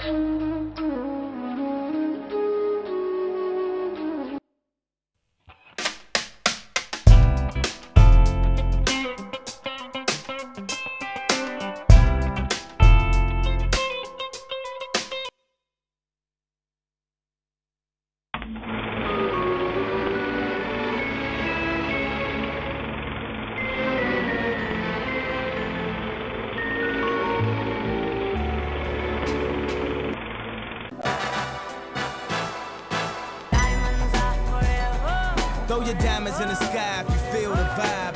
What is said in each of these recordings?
Throw your diamonds in the sky if you feel the vibe.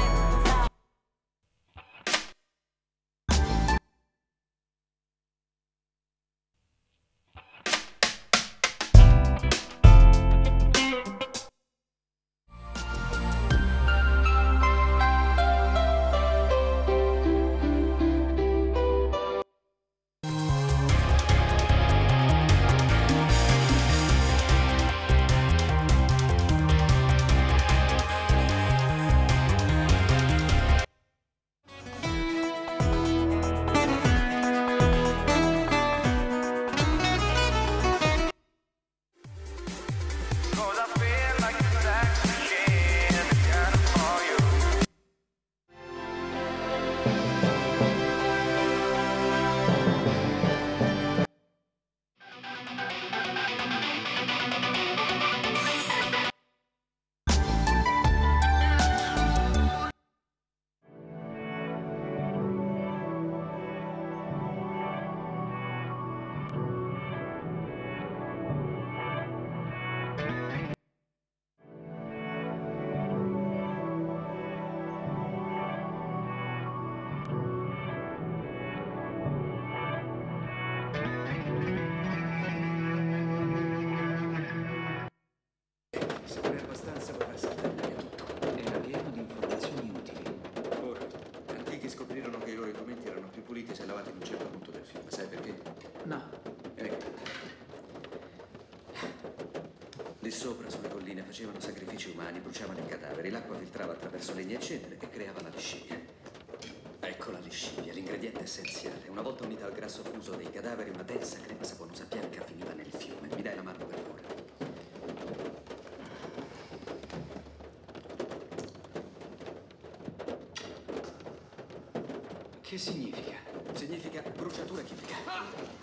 puliti se lavati in un certo punto del fiume. Sai perché? No. Ecco. Lì sopra, sulle colline, facevano sacrifici umani, bruciavano i cadaveri, l'acqua filtrava attraverso legna e cenere e creava la liscivia. Ecco la liscivia, l'ingrediente essenziale. Una volta unita al grasso fuso dei cadaveri, una densa crema saponosa bianca finiva nel fiume. Mi dai la mano, per favore? Che significa? Significa bruciatura chimica.